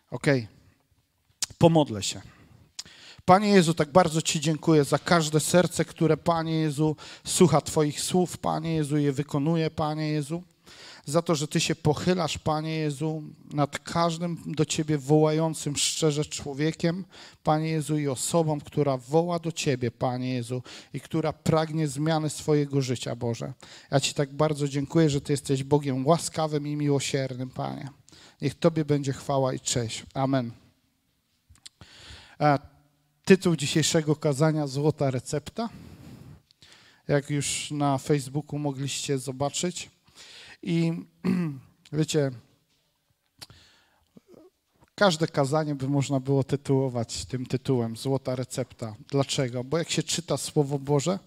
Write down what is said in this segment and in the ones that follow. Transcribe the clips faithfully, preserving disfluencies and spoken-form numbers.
Okej, pomodlę się. Panie Jezu, tak bardzo Ci dziękuję za każde serce, które, Panie Jezu, słucha Twoich słów, Panie Jezu, je wykonuje, Panie Jezu. Za to, że Ty się pochylasz, Panie Jezu, nad każdym do Ciebie wołającym szczerze człowiekiem, Panie Jezu, i osobą, która woła do Ciebie, Panie Jezu, i która pragnie zmiany swojego życia, Boże. Ja Ci tak bardzo dziękuję, że Ty jesteś Bogiem łaskawym i miłosiernym, Panie. Niech Tobie będzie chwała i cześć. Amen. A tytuł dzisiejszego kazania: Złota recepta. Jak już na Facebooku mogliście zobaczyć. I wiecie, każde kazanie by można było tytułować tym tytułem: Złota recepta. Dlaczego? Bo jak się czyta Słowo Boże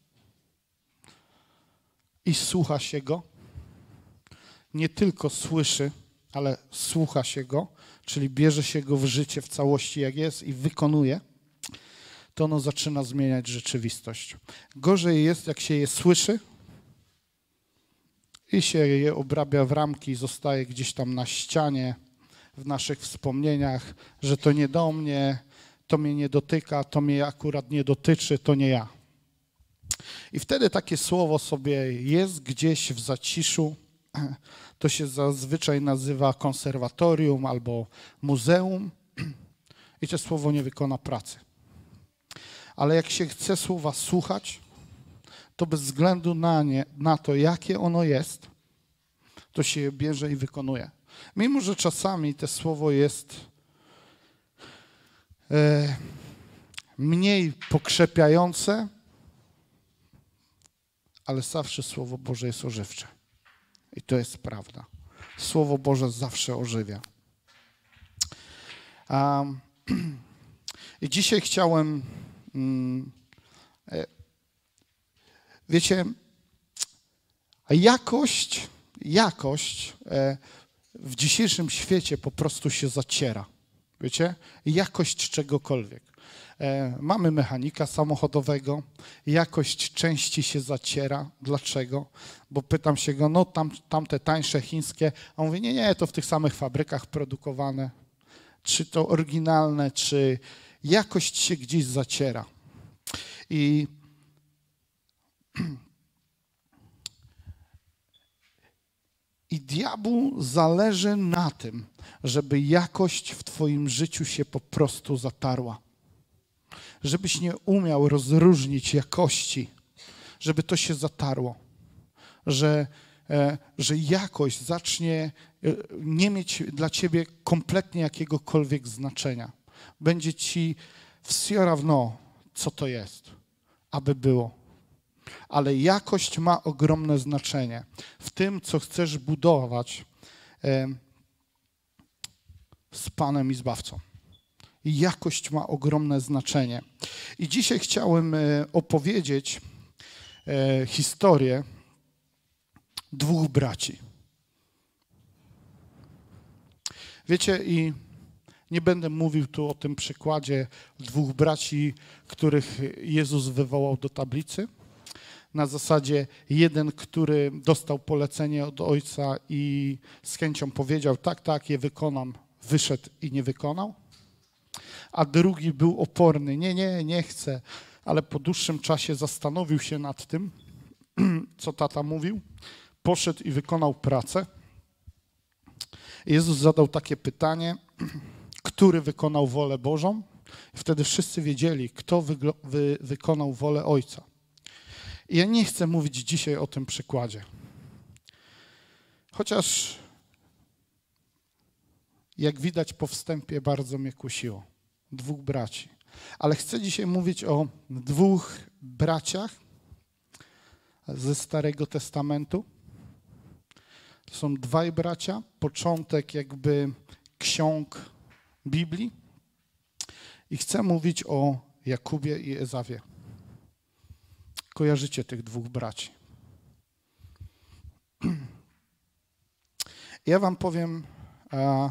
i słucha się Go, nie tylko słyszy, ale słucha się Go, czyli bierze się Go w życie w całości jak jest i wykonuje, to ono zaczyna zmieniać rzeczywistość. Gorzej jest, jak się je słyszy i się je obrabia w ramki i zostaje gdzieś tam na ścianie w naszych wspomnieniach, że to nie do mnie, to mnie nie dotyka, to mnie akurat nie dotyczy, to nie ja. I wtedy takie słowo sobie jest gdzieś w zaciszu. To się zazwyczaj nazywa konserwatorium albo muzeum i to słowo nie wykona pracy. Ale jak się chce słowa słuchać, to bez względu na, nie, na to, jakie ono jest, to się je bierze i wykonuje. Mimo że czasami to słowo jest e, mniej pokrzepiające, ale zawsze Słowo Boże jest ożywcze. I to jest prawda. Słowo Boże zawsze ożywia. Um, I dzisiaj chciałem, um, wiecie, jakość, jakość e, w dzisiejszym świecie po prostu się zaciera. Wiecie? Jakość czegokolwiek. E, mamy mechanika samochodowego, jakość części się zaciera. Dlaczego? Bo pytam się go, no tam, tamte tańsze chińskie, a on mówi, nie, nie, to w tych samych fabrykach produkowane. Czy to oryginalne, czy jakość się gdzieś zaciera. I I diabłu zależy na tym, żeby jakość w twoim życiu się po prostu zatarła. Żebyś nie umiał rozróżnić jakości, żeby to się zatarło. Że, e, że jakość zacznie e, nie mieć dla ciebie kompletnie jakiegokolwiek znaczenia. Będzie ci все равно, co to jest, aby było. Ale jakość ma ogromne znaczenie w tym, co chcesz budować e, z Panem i Zbawcą. I jakość ma ogromne znaczenie. I dzisiaj chciałem e, opowiedzieć e, historię dwóch braci. Wiecie, i nie będę mówił tu o tym przykładzie dwóch braci, których Jezus wywołał do tablicy. Na zasadzie jeden, który dostał polecenie od Ojca i z chęcią powiedział, tak, tak, je wykonam, wyszedł i nie wykonał. A drugi był oporny, nie, nie, nie chcę, ale po dłuższym czasie zastanowił się nad tym, co tata mówił, poszedł i wykonał pracę. Jezus zadał takie pytanie, który wykonał wolę Bożą? I wtedy wszyscy wiedzieli, kto wy, wy, wykonał wolę Ojca. I ja nie chcę mówić dzisiaj o tym przykładzie. Chociaż, jak widać po wstępie, bardzo mnie kusiło. Dwóch braci. Ale chcę dzisiaj mówić o dwóch braciach ze Starego Testamentu. To są dwaj bracia, początek jakby ksiąg Biblii. I chcę mówić o Jakubie i Ezawie. Kojarzycie tych dwóch braci. Ja wam powiem, a,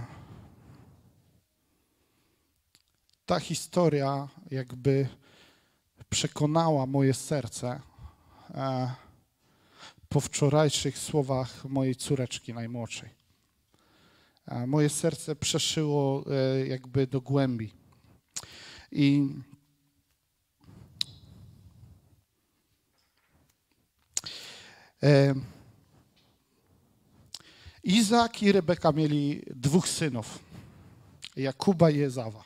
ta historia jakby przekonała moje serce a, po wczorajszych słowach mojej córeczki najmłodszej. A moje serce przeszyło e, jakby do głębi. I e, Izaak i Rebeka mieli dwóch synów, Jakuba i Ezawa.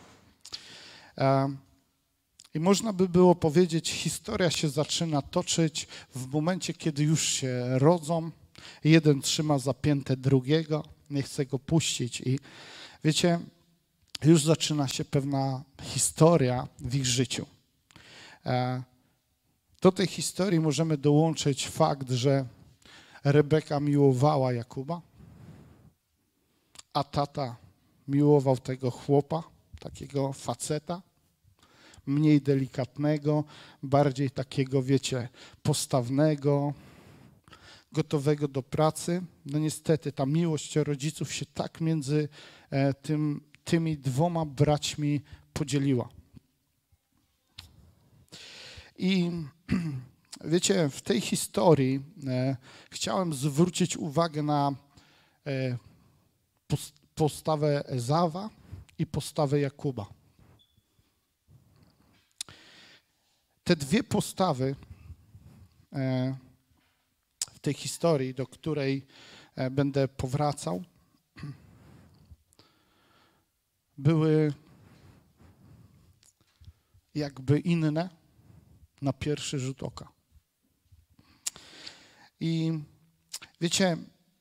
E, I można by było powiedzieć, historia się zaczyna toczyć w momencie, kiedy już się rodzą. Jeden trzyma za piętę drugiego, nie chce go puścić. I wiecie, już zaczyna się pewna historia w ich życiu. Do tej historii możemy dołączyć fakt, że Rebeka miłowała Jakuba, a tata miłował tego chłopa, takiego faceta, mniej delikatnego, bardziej takiego, wiecie, postawnego, gotowego do pracy. No niestety ta miłość rodziców się tak między e, tym, tymi dwoma braćmi podzieliła. I wiecie, w tej historii e, chciałem zwrócić uwagę na e, postawę Ezawa i postawę Jakuba. Te dwie postawy e, w tej historii, do której e, będę powracał, były jakby inne na pierwszy rzut oka. I wiecie,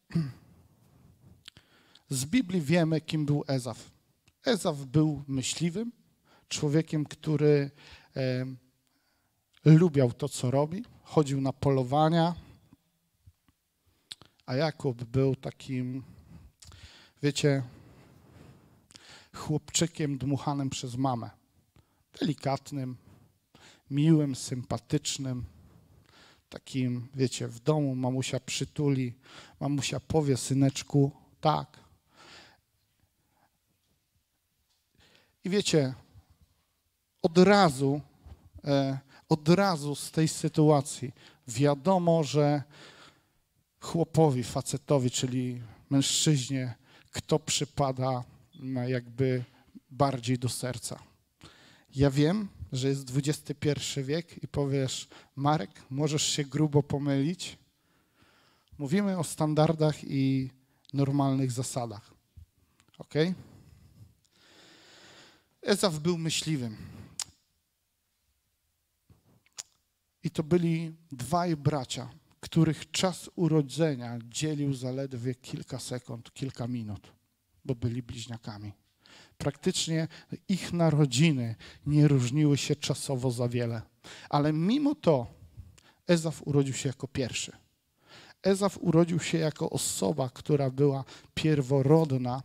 z Biblii wiemy, kim był Ezaw. Ezaw był myśliwym, człowiekiem, który e, lubiał to, co robi, chodził na polowania, a Jakub był takim, wiecie, chłopczykiem dmuchanym przez mamę. Delikatnym, miłym, sympatycznym, takim, wiecie, w domu mamusia przytuli, mamusia powie, syneczku, tak. I wiecie, od razu, e, od razu z tej sytuacji wiadomo, że chłopowi, facetowi, czyli mężczyźnie, kto przypada jakby bardziej do serca. Ja wiem, że jest dwudziesty pierwszy wiek i powiesz, Marek, możesz się grubo pomylić. Mówimy o standardach i normalnych zasadach. Ok? Ezaw był myśliwym. I to byli dwaj bracia, których czas urodzenia dzielił zaledwie kilka sekund, kilka minut, bo byli bliźniakami. Praktycznie ich narodziny nie różniły się czasowo za wiele. Ale mimo to Ezaw urodził się jako pierwszy. Ezaw urodził się jako osoba, która była pierworodna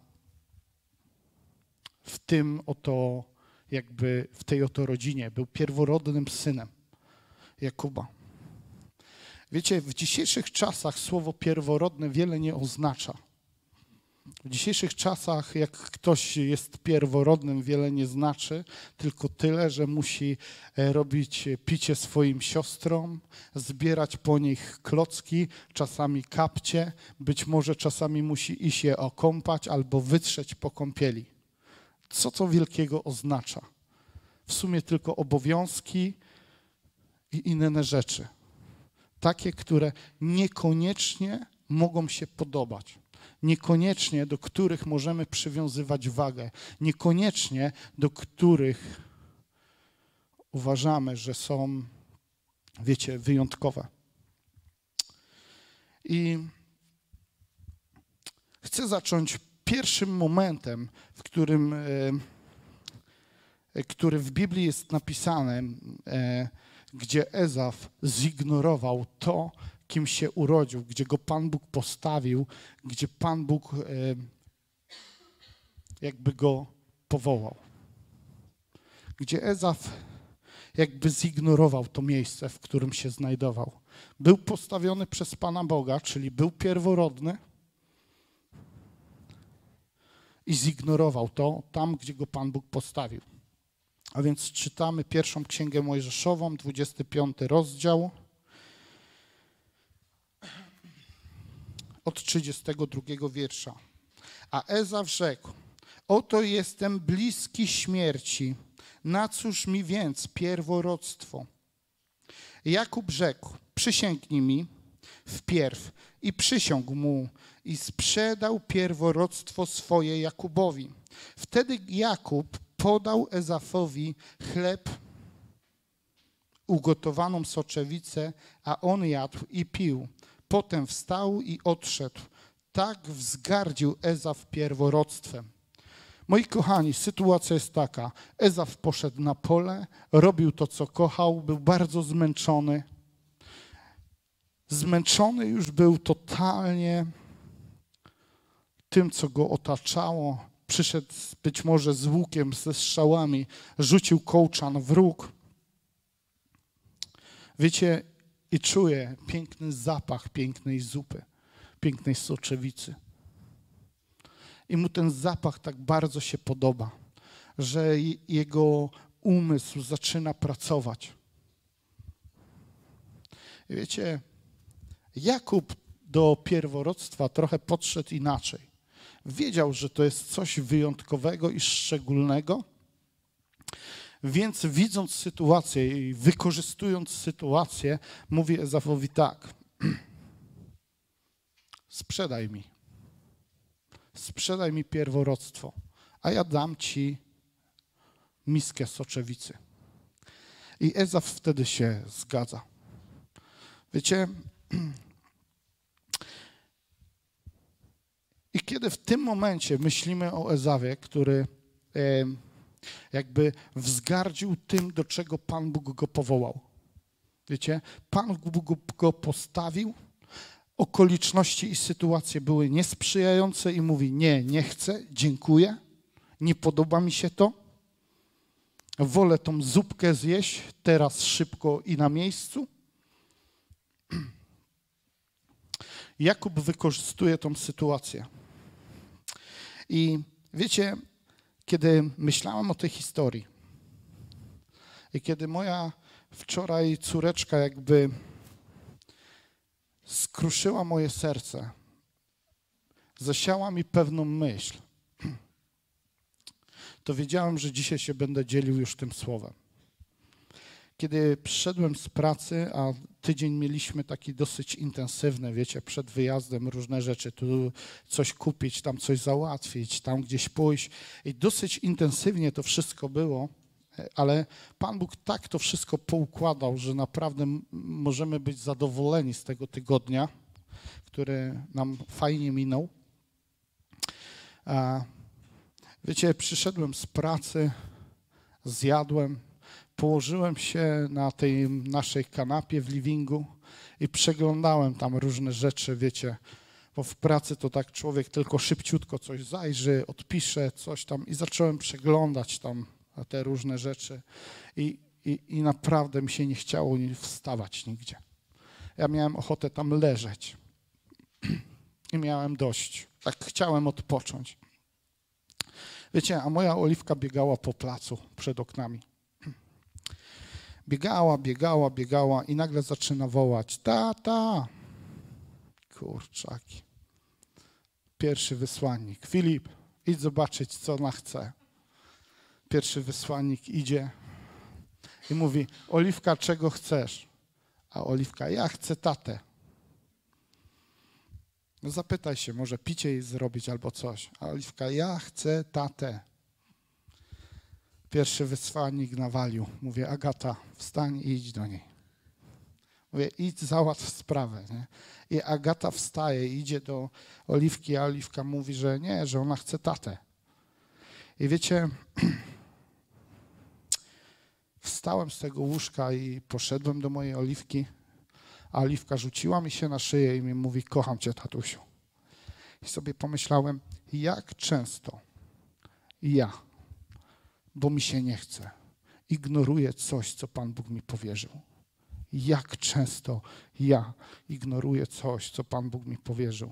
w tym oto, jakby w tej oto rodzinie. Był pierworodnym synem Jakuba. Wiecie, w dzisiejszych czasach słowo pierworodne wiele nie oznacza. W dzisiejszych czasach, jak ktoś jest pierworodnym, wiele nie znaczy, tylko tyle, że musi robić picie swoim siostrom, zbierać po nich klocki, czasami kapcie, być może czasami musi iść je okąpać albo wytrzeć po kąpieli. Co to wielkiego oznacza? W sumie tylko obowiązki i inne rzeczy. Takie, które niekoniecznie mogą się podobać. Niekoniecznie do których możemy przywiązywać wagę. Niekoniecznie do których uważamy, że są, wiecie, wyjątkowe. I chcę zacząć pierwszym momentem, w którym, e, który w Biblii jest napisany, e, gdzie Ezaw zignorował to, kim się urodził, gdzie go Pan Bóg postawił, gdzie Pan Bóg e, jakby go powołał. Gdzie Ezaw jakby zignorował to miejsce, w którym się znajdował. Był postawiony przez Pana Boga, czyli był pierworodny i zignorował to tam, gdzie go Pan Bóg postawił. A więc czytamy pierwszą Księgę Mojżeszową, dwudziesty piąty rozdział, od trzydziestego drugiego wiersza. A Ezaw rzekł, oto jestem bliski śmierci, na cóż mi więc pierworództwo? Jakub rzekł, przysięgnij mi wpierw i przysiągł mu i sprzedał pierworództwo swoje Jakubowi. Wtedy Jakub podał Ezawowi chleb, ugotowaną soczewicę, a on jadł i pił. Potem wstał i odszedł. Tak wzgardził Ezaw pierworództwem. Moi kochani, sytuacja jest taka. Ezaw poszedł na pole, robił to, co kochał, był bardzo zmęczony. Zmęczony już był totalnie tym, co go otaczało. Przyszedł być może z łukiem, ze strzałami, rzucił kołczan w róg. Wiecie, i czuję piękny zapach pięknej zupy, pięknej soczewicy. I mu ten zapach tak bardzo się podoba, że jego umysł zaczyna pracować. I wiecie, Jakub do pierworództwa trochę podszedł inaczej. Wiedział, że to jest coś wyjątkowego i szczególnego, więc widząc sytuację i wykorzystując sytuację, mówi Ezawowi tak, sprzedaj mi, sprzedaj mi pierworództwo, a ja dam ci miskę soczewicy. I Ezaw wtedy się zgadza. Wiecie, i kiedy w tym momencie myślimy o Ezawie, który e, jakby wzgardził tym, do czego Pan Bóg go powołał. Wiecie, Pan Bóg go postawił, okoliczności i sytuacje były niesprzyjające i mówi, nie, nie chcę, dziękuję, nie podoba mi się to, wolę tą zupkę zjeść teraz szybko i na miejscu. Jakub wykorzystuje tą sytuację. I wiecie, kiedy myślałem o tej historii i kiedy moja wczoraj córeczka jakby skruszyła moje serce, zasiała mi pewną myśl, to wiedziałem, że dzisiaj się będę dzielił już tym słowem. Kiedy przyszedłem z pracy, a tydzień mieliśmy taki dosyć intensywny, wiecie, przed wyjazdem różne rzeczy, tu coś kupić, tam coś załatwić, tam gdzieś pójść i dosyć intensywnie to wszystko było, ale Pan Bóg tak to wszystko poukładał, że naprawdę możemy być zadowoleni z tego tygodnia, który nam fajnie minął. Wiecie, przyszedłem z pracy, zjadłem, położyłem się na tej naszej kanapie w livingu i przeglądałem tam różne rzeczy, wiecie, bo w pracy to tak człowiek tylko szybciutko coś zajrzy, odpisze coś tam i zacząłem przeglądać tam te różne rzeczy i, i, i naprawdę mi się nie chciało wstawać nigdzie. Ja miałem ochotę tam leżeć i miałem dość, tak chciałem odpocząć. Wiecie, a moja Oliwka biegała po placu przed oknami. Biegała, biegała, biegała i nagle zaczyna wołać, tata, kurczaki. Pierwszy wysłannik, Filip, idź zobaczyć, co ona chce. Pierwszy wysłannik idzie i mówi, Oliwka, czego chcesz? A Oliwka, ja chcę tatę. No zapytaj się, może picie jej zrobić albo coś. A Oliwka, ja chcę tatę. Pierwszy wysłannik nawalił. Mówię, Agata, wstań i idź do niej. Mówię, idź, załatw sprawę. Nie? I Agata wstaje, idzie do Oliwki, a Oliwka mówi, że nie, że ona chce tatę. I wiecie, wstałem z tego łóżka i poszedłem do mojej Oliwki, a Oliwka rzuciła mi się na szyję i mi mówi, kocham cię, tatusiu. I sobie pomyślałem, jak często ja, bo mi się nie chce, ignoruję coś, co Pan Bóg mi powierzył. Jak często ja ignoruję coś, co Pan Bóg mi powierzył.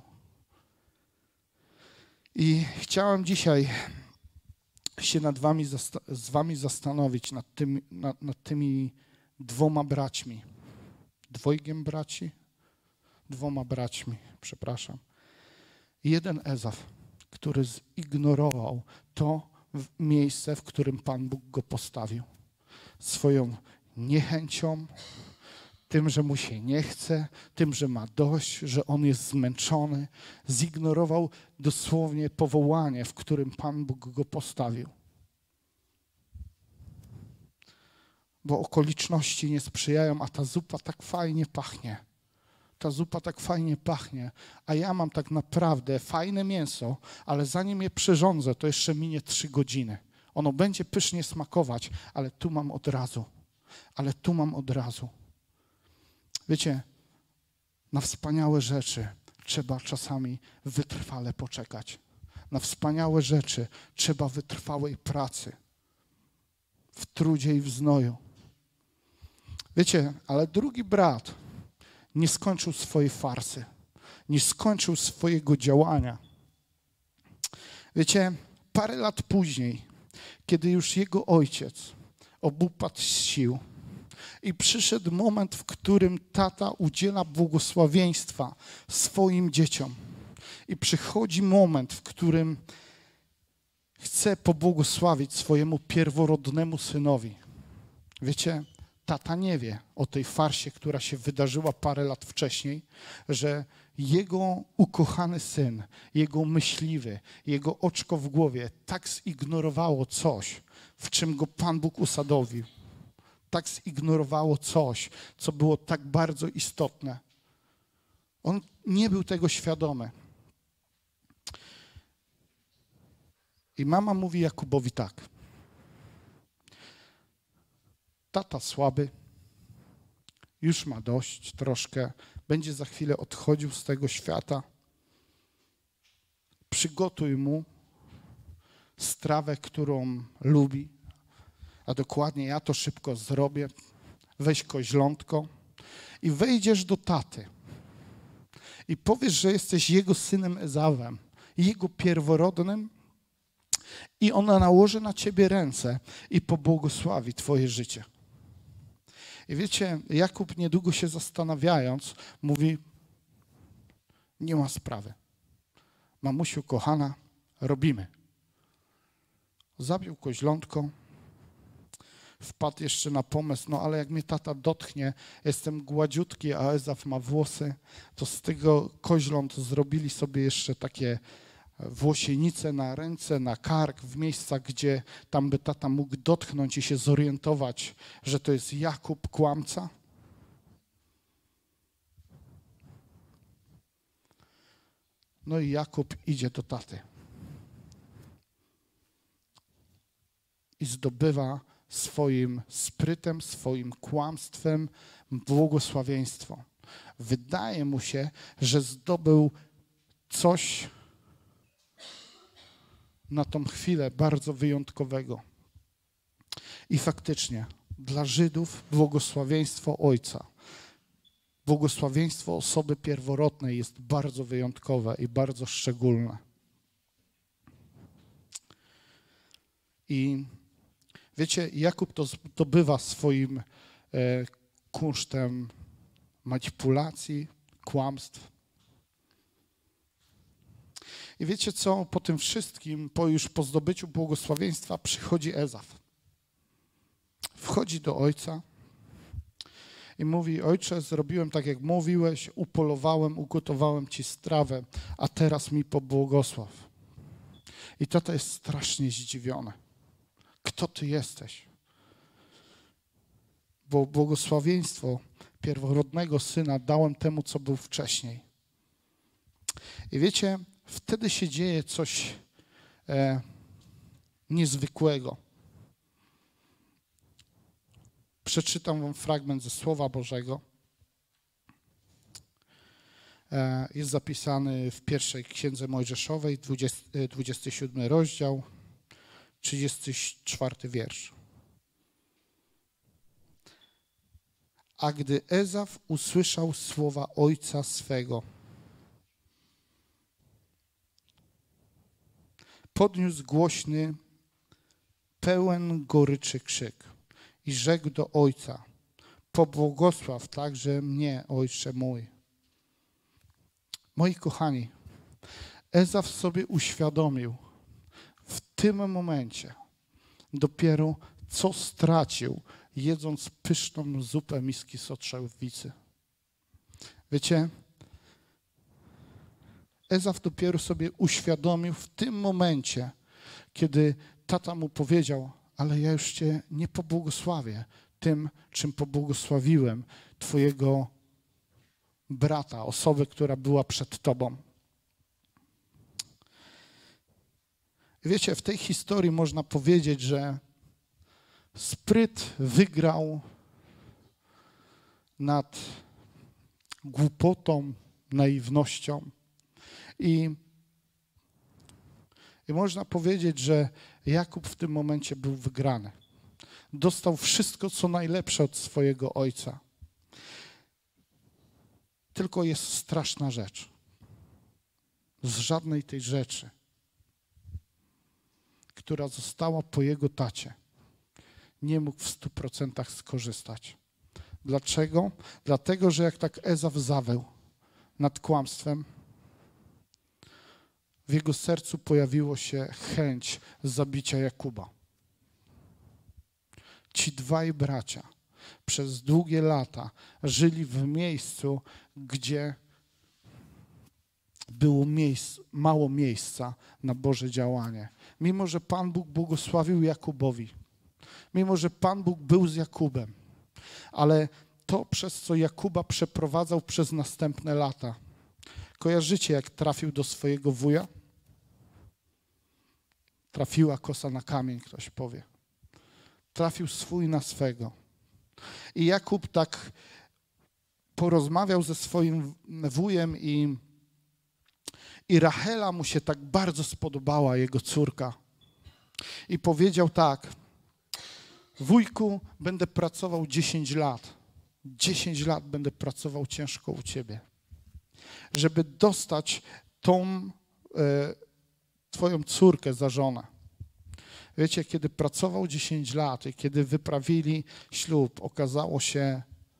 I chciałem dzisiaj się nad wami, z wami zastanowić nad tymi, nad, nad tymi dwoma braćmi. Dwojgiem braci? Dwoma braćmi, przepraszam. Jeden Ezaw, który zignorował to miejsce, w którym Pan Bóg go postawił. Swoją niechęcią, tym, że mu się nie chce, tym, że ma dość, że on jest zmęczony, zignorował dosłownie powołanie, w którym Pan Bóg go postawił. Bo okoliczności nie sprzyjają, a ta zupa tak fajnie pachnie. Ta zupa tak fajnie pachnie, a ja mam tak naprawdę fajne mięso, ale zanim je przyrządzę, to jeszcze minie trzy godziny. Ono będzie pysznie smakować, ale tu mam od razu. Ale tu mam od razu. Wiecie, na wspaniałe rzeczy trzeba czasami wytrwale poczekać. Na wspaniałe rzeczy trzeba wytrwałej pracy. W trudzie i w znoju. Wiecie, ale drugi brat nie skończył swojej farsy. Nie skończył swojego działania. Wiecie, parę lat później, kiedy już jego ojciec obupadł z sił i przyszedł moment, w którym tata udziela błogosławieństwa swoim dzieciom. I przychodzi moment, w którym chce pobłogosławić swojemu pierworodnemu synowi. Wiecie, tata nie wie o tej farsie, która się wydarzyła parę lat wcześniej, że jego ukochany syn, jego myśliwy, jego oczko w głowie tak zignorowało coś, w czym go Pan Bóg usadowił. Tak zignorowało coś, co było tak bardzo istotne. On nie był tego świadomy. I mama mówi Jakubowi tak. Tata słaby, już ma dość troszkę, będzie za chwilę odchodził z tego świata. Przygotuj mu strawę, którą lubi, a dokładnie ja to szybko zrobię. Weź koźlątko i wejdziesz do taty i powiesz, że jesteś jego synem Ezawem, jego pierworodnym, i ona nałoży na ciebie ręce i pobłogosławi twoje życie. I wiecie, Jakub niedługo się zastanawiając, mówi, nie ma sprawy. Mamusiu kochana, robimy. Zabił koźlątko, wpadł jeszcze na pomysł, no ale jak mnie tata dotknie, jestem gładziutki, a Ezaw ma włosy, to z tego koźląt zrobili sobie jeszcze takie włosienice na ręce, na kark, w miejscach, gdzie tam by tata mógł dotknąć i się zorientować, że to jest Jakub, kłamca. No i Jakub idzie do taty i zdobywa swoim sprytem, swoim kłamstwem błogosławieństwo. Wydaje mu się, że zdobył coś na tą chwilę bardzo wyjątkowego. I faktycznie dla Żydów błogosławieństwo Ojca, błogosławieństwo osoby pierworodnej jest bardzo wyjątkowe i bardzo szczególne. I wiecie, Jakub to zdobywa swoim e, kunsztem manipulacji, kłamstw. I wiecie co, po tym wszystkim, po już po zdobyciu błogosławieństwa przychodzi Ezaw. Wchodzi do ojca i mówi, ojcze, zrobiłem tak jak mówiłeś, upolowałem, ugotowałem ci strawę, a teraz mi pobłogosław. I tata jest strasznie zdziwiony. Kto ty jesteś? Bo błogosławieństwo pierworodnego syna dałem temu, co był wcześniej. I wiecie, wtedy się dzieje coś e, niezwykłego. Przeczytam wam fragment ze Słowa Bożego. E, jest zapisany w pierwszej Księdze Mojżeszowej, dwudziesty, dwudziesty siódmy rozdział, trzydziesty czwarty wiersz. A gdy Ezaw usłyszał słowa ojca swego, podniósł głośny, pełen goryczy krzyk i rzekł do ojca, pobłogosław także mnie, ojcze mój. Moi kochani, Ezaf sobie uświadomił w tym momencie dopiero, co stracił, jedząc pyszną zupę miski sotrzewicy. Wiecie, Ezaf dopiero sobie uświadomił w tym momencie, kiedy tata mu powiedział, ale ja już cię nie pobłogosławię tym, czym pobłogosławiłem twojego brata, osobę, która była przed tobą. Wiecie, w tej historii można powiedzieć, że spryt wygrał nad głupotą, naiwnością i, i można powiedzieć, że Jakub w tym momencie był wygrany. Dostał wszystko, co najlepsze od swojego ojca. Tylko jest straszna rzecz. Z żadnej tej rzeczy, która została po jego tacie, nie mógł w stu procentach skorzystać. Dlaczego? Dlatego, że jak tak Ezaf zaweł nad kłamstwem, w jego sercu pojawiło się chęć zabicia Jakuba. Ci dwaj bracia przez długie lata żyli w miejscu, gdzie było miejsc, mało miejsca na Boże działanie. Mimo że Pan Bóg błogosławił Jakubowi, mimo że Pan Bóg był z Jakubem, ale to, przez co Jakuba przeprowadzał przez następne lata. Kojarzycie, jak trafił do swojego wuja? Trafiła kosa na kamień, ktoś powie. Trafił swój na swego. I Jakub tak porozmawiał ze swoim wujem i, i Rachela mu się tak bardzo spodobała, jego córka. I powiedział tak, wujku, będę pracował dziesięć lat. dziesięć lat będę pracował ciężko u ciebie, żeby dostać tą e, twoją córkę za żonę. Wiecie, kiedy pracował dziesięć lat i kiedy wyprawili ślub, okazało się,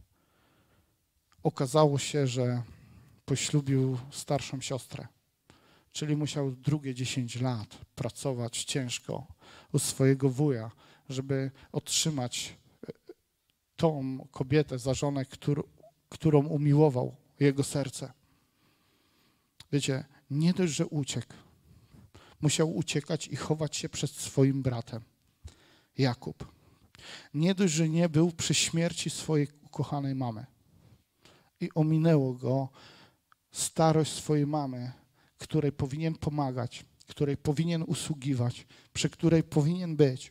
okazało się, że poślubił starszą siostrę. Czyli musiał drugie dziesięć lat pracować ciężko u swojego wuja, żeby otrzymać tą kobietę za żonę, którą, którą umiłował jego serce. Wiecie, nie dość, że uciekł. Musiał uciekać i chować się przed swoim bratem, Jakub. Nie dość, że nie był przy śmierci swojej ukochanej mamy. I ominęło go starość swojej mamy, której powinien pomagać, której powinien usługiwać, przy której powinien być.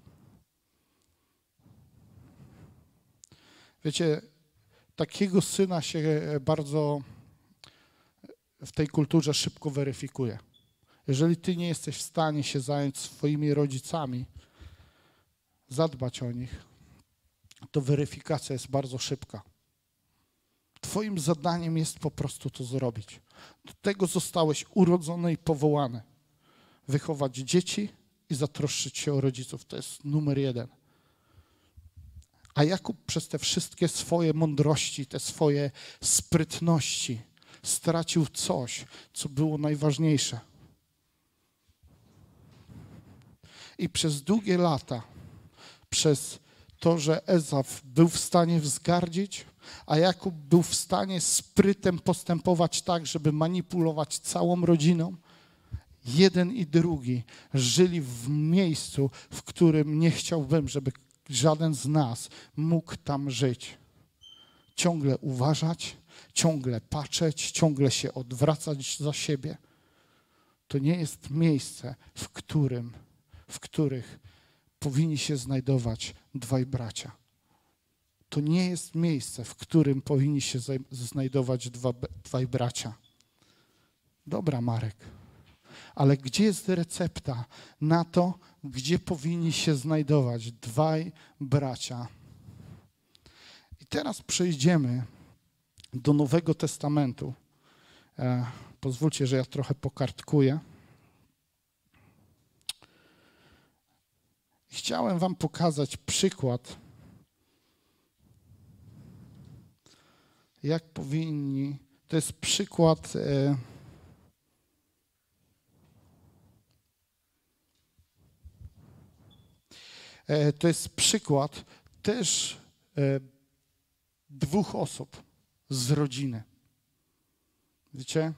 Wiecie, takiego syna się bardzo w tej kulturze szybko weryfikuje. Jeżeli ty nie jesteś w stanie się zająć swoimi rodzicami, zadbać o nich, to weryfikacja jest bardzo szybka. Twoim zadaniem jest po prostu to zrobić. Do tego zostałeś urodzony i powołany. Wychować dzieci i zatroszczyć się o rodziców. To jest numer jeden. A Jakub przez te wszystkie swoje mądrości, te swoje sprytności stracił coś, co było najważniejsze. I przez długie lata, przez to, że Ezaf był w stanie wzgardzić, a Jakub był w stanie sprytem postępować tak, żeby manipulować całą rodziną, jeden i drugi żyli w miejscu, w którym nie chciałbym, żeby żaden z nas mógł tam żyć. Ciągle uważać, ciągle patrzeć, ciągle się odwracać za siebie. To nie jest miejsce, w którym, w których powinni się znajdować dwaj bracia. To nie jest miejsce, w którym powinni się znajdować dwa, dwaj bracia. Dobra, Marek, ale gdzie jest recepta na to, gdzie powinni się znajdować dwaj bracia? I teraz przejdziemy do Nowego Testamentu. E, pozwólcie, że ja trochę pokartkuję. Chciałem wam pokazać przykład, jak powinni, to jest przykład e, to jest przykład też dwóch osób z rodziny. Wiecie?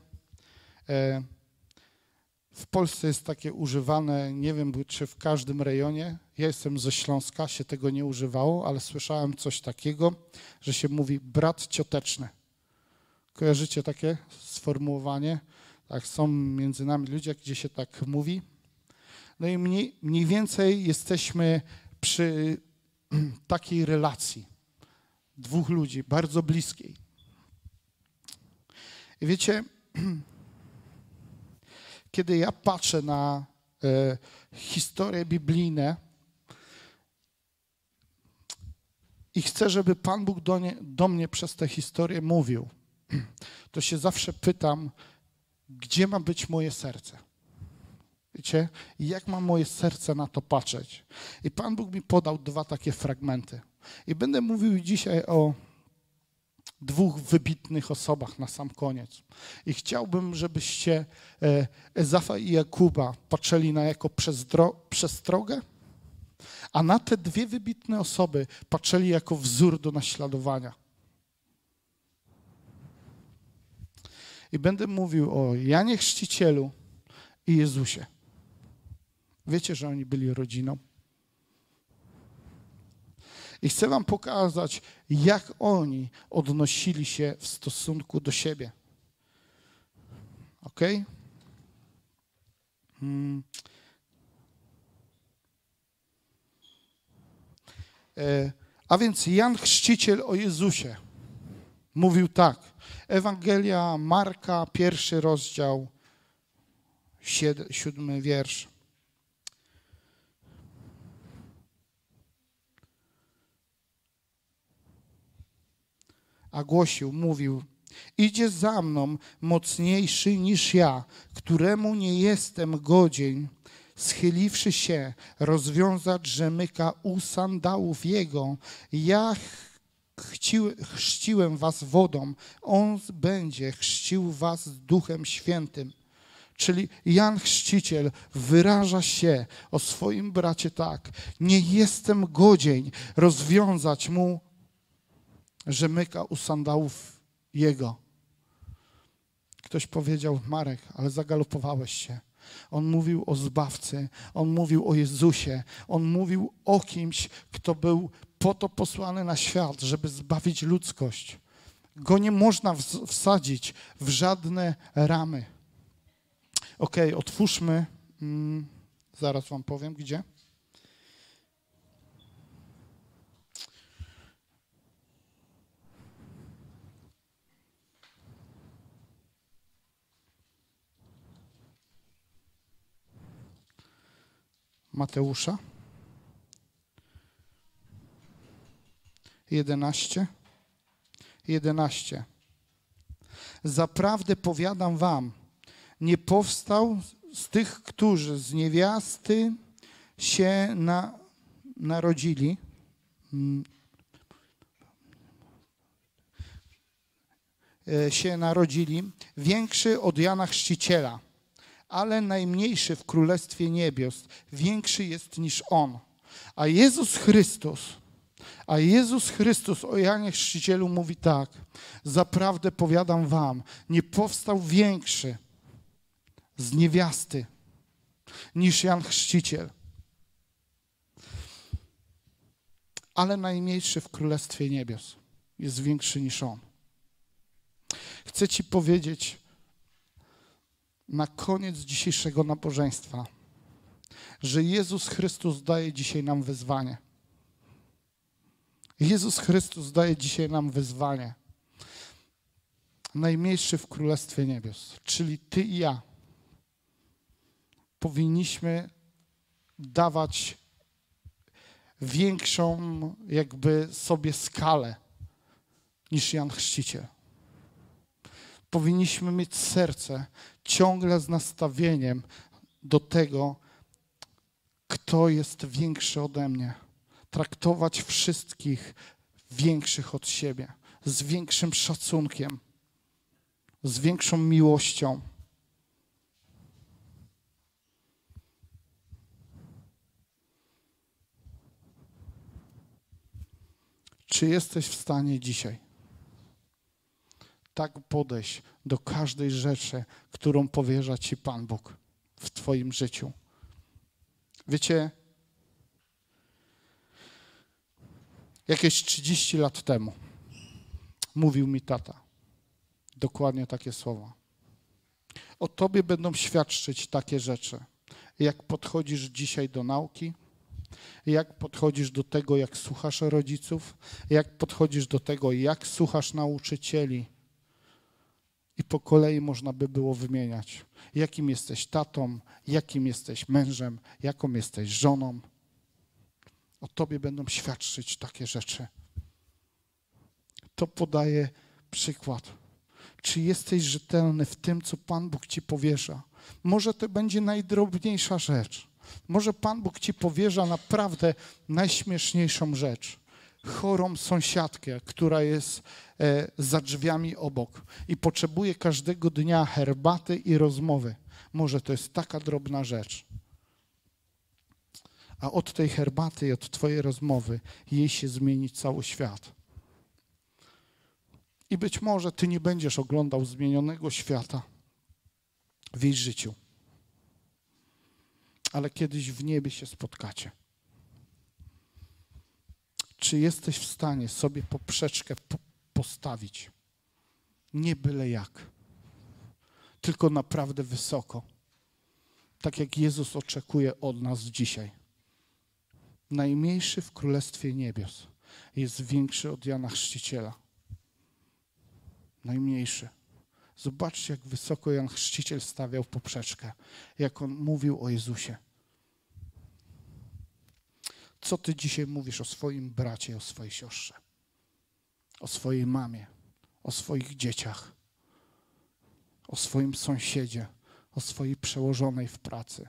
W Polsce jest takie używane, nie wiem, czy w każdym rejonie. Ja jestem ze Śląska, się tego nie używało, ale słyszałem coś takiego, że się mówi brat cioteczny. Kojarzycie takie sformułowanie? Tak, są między nami ludzie, gdzie się tak mówi. No i mniej, mniej więcej jesteśmy przy takiej relacji dwóch ludzi, bardzo bliskiej. I wiecie, kiedy ja patrzę na e, historie biblijne i chcę, żeby Pan Bóg do, nie, do mnie przez tę historię mówił, to się zawsze pytam, gdzie ma być moje serce? Wiecie? I jak ma moje serce na to patrzeć? I Pan Bóg mi podał dwa takie fragmenty. I będę mówił dzisiaj o dwóch wybitnych osobach na sam koniec. I chciałbym, żebyście Ezafa i Jakuba patrzyli na jako przestrogę, a na te dwie wybitne osoby patrzyli jako wzór do naśladowania. I będę mówił o Janie Chrzcicielu i Jezusie. Wiecie, że oni byli rodziną? I chcę wam pokazać, jak oni odnosili się w stosunku do siebie. Ok? Hmm. E, a więc Jan Chrzciciel o Jezusie mówił tak. Ewangelia Marka, pierwszy rozdział, siódmy wiersz. A głosił, mówił, idzie za mną mocniejszy niż ja, któremu nie jestem godzien, schyliwszy się, rozwiązać rzemyka u sandałów jego. Ja chcił, chrzciłem was wodą, on będzie chrzcił was Duchem Świętym. Czyli Jan Chrzciciel wyraża się o swoim bracie tak, nie jestem godzien rozwiązać mu rzemyka u sandałów jego. Ktoś powiedział, Marek, ale zagalopowałeś się. On mówił o Zbawcy, on mówił o Jezusie, on mówił o kimś, kto był po to posłany na świat, żeby zbawić ludzkość. Go nie można wsadzić w żadne ramy. Okej, okay, otwórzmy, hmm, zaraz wam powiem, gdzie. Mateusza jedenaście. jedenaście. Zaprawdę powiadam wam, nie powstał z tych, którzy z niewiasty się na, narodzili, się narodzili, większy od Jana Chrzciciela, ale najmniejszy w Królestwie Niebios, większy jest niż on. A Jezus Chrystus, a Jezus Chrystus o Janie Chrzcicielu mówi tak, zaprawdę powiadam wam, nie powstał większy z niewiasty niż Jan Chrzciciel, ale najmniejszy w Królestwie Niebios jest większy niż on. Chcę ci powiedzieć na koniec dzisiejszego nabożeństwa, że Jezus Chrystus daje dzisiaj nam wyzwanie. Jezus Chrystus daje dzisiaj nam wyzwanie. Najmniejszy w Królestwie Niebios, czyli ty i ja, powinniśmy dawać większą jakby sobie skalę niż Jan Chrzciciel. Powinniśmy mieć serce ciągle z nastawieniem do tego, kto jest większy ode mnie. Traktować wszystkich większych od siebie, z większym szacunkiem, z większą miłością. Czy jesteś w stanie dzisiaj tak podejść do każdej rzeczy, którą powierza ci Pan Bóg w twoim życiu? Wiecie, jakieś trzydzieści lat temu mówił mi tata dokładnie takie słowa. O tobie będą świadczyć takie rzeczy, jak podchodzisz dzisiaj do nauki, jak podchodzisz do tego, jak słuchasz rodziców, jak podchodzisz do tego, jak słuchasz nauczycieli. I po kolei można by było wymieniać, jakim jesteś tatą, jakim jesteś mężem, jaką jesteś żoną. O tobie będą świadczyć takie rzeczy. To podaje przykład. Czy jesteś rzetelny w tym, co Pan Bóg ci powierza? Może to będzie najdrobniejsza rzecz. Może Pan Bóg ci powierza naprawdę najśmieszniejszą rzecz. Chorą sąsiadkę, która jest e, za drzwiami obok i potrzebuje każdego dnia herbaty i rozmowy. Może to jest taka drobna rzecz. A od tej herbaty i od twojej rozmowy jej się zmieni cały świat. I być może ty nie będziesz oglądał zmienionego świata w jej życiu. Ale kiedyś w niebie się spotkacie. Czy jesteś w stanie sobie poprzeczkę po- postawić? Nie byle jak, tylko naprawdę wysoko. Tak jak Jezus oczekuje od nas dzisiaj. Najmniejszy w Królestwie Niebios jest większy od Jana Chrzciciela. Najmniejszy. Zobaczcie, jak wysoko Jan Chrzciciel stawiał poprzeczkę, jak on mówił o Jezusie. Co ty dzisiaj mówisz o swoim bracie, o swojej siostrze, o swojej mamie, o swoich dzieciach, o swoim sąsiedzie, o swojej przełożonej w pracy?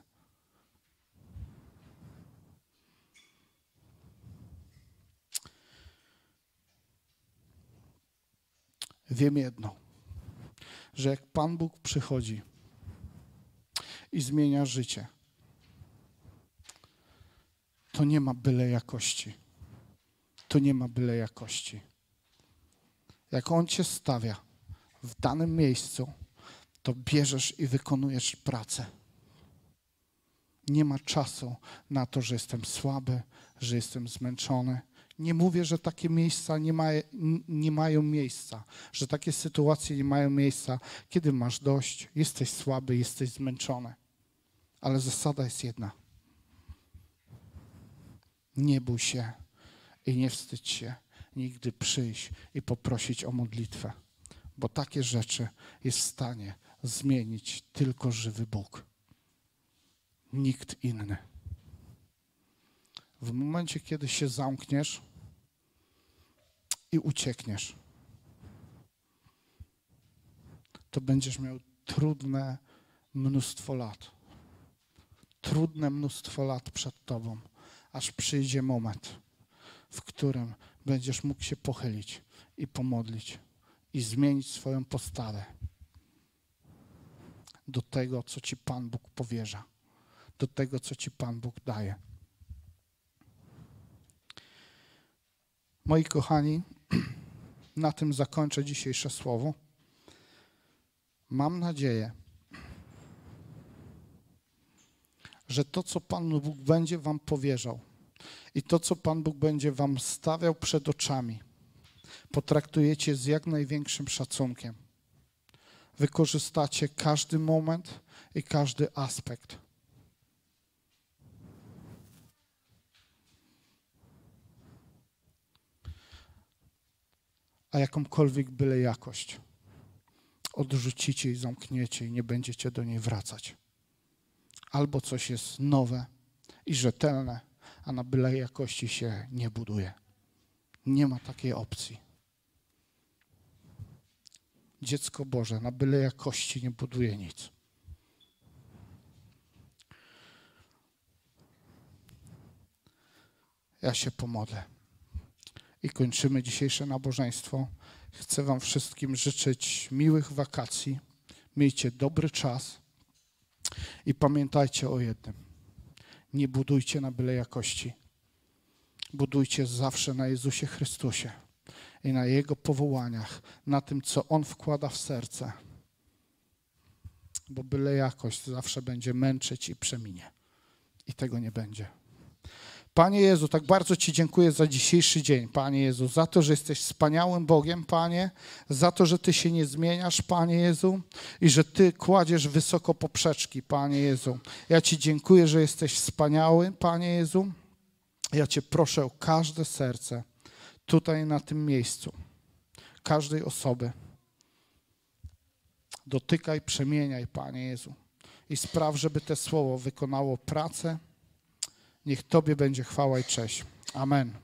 Wiem jedno, że jak Pan Bóg przychodzi i zmienia życie, to nie ma byle jakości. To nie ma byle jakości. Jak On cię stawia w danym miejscu, to bierzesz i wykonujesz pracę. Nie ma czasu na to, że jestem słaby, że jestem zmęczony. Nie mówię, że takie miejsca nie, ma, nie mają miejsca, że takie sytuacje nie mają miejsca, kiedy masz dość, jesteś słaby, jesteś zmęczony. Ale zasada jest jedna. Nie bój się i nie wstydź się nigdy przyjść i poprosić o modlitwę, bo takie rzeczy jest w stanie zmienić tylko żywy Bóg. Nikt inny. W momencie, kiedy się zamkniesz i uciekniesz, to będziesz miał trudne mnóstwo lat. Trudne mnóstwo lat przed tobą, aż przyjdzie moment, w którym będziesz mógł się pochylić i pomodlić i zmienić swoją postawę do tego, co ci Pan Bóg powierza, do tego, co ci Pan Bóg daje. Moi kochani, na tym zakończę dzisiejsze słowo. Mam nadzieję, że to, co Pan Bóg będzie wam powierzał i to, co Pan Bóg będzie wam stawiał przed oczami, potraktujecie z jak największym szacunkiem. Wykorzystacie każdy moment i każdy aspekt. A jakąkolwiek byle jakość odrzucicie i zamkniecie i nie będziecie do niej wracać. Albo coś jest nowe i rzetelne, a na byle jakości się nie buduje. Nie ma takiej opcji. Dziecko Boże na byle jakości nie buduje nic. Ja się pomodlę. I kończymy dzisiejsze nabożeństwo. Chcę wam wszystkim życzyć miłych wakacji. Miejcie dobry czas. I pamiętajcie o jednym. Nie budujcie na byle jakości. Budujcie zawsze na Jezusie Chrystusie i na Jego powołaniach, na tym, co On wkłada w serce. Bo byle jakość zawsze będzie męczyć i przeminie. I tego nie będzie. Panie Jezu, tak bardzo Ci dziękuję za dzisiejszy dzień, Panie Jezu, za to, że jesteś wspaniałym Bogiem, Panie, za to, że Ty się nie zmieniasz, Panie Jezu, i że Ty kładziesz wysoko poprzeczki, Panie Jezu. Ja Ci dziękuję, że jesteś wspaniały, Panie Jezu. Ja Cię proszę o każde serce tutaj na tym miejscu, każdej osoby. Dotykaj, przemieniaj, Panie Jezu, i spraw, żeby to słowo wykonało pracę. Niech Tobie będzie chwała i cześć. Amen.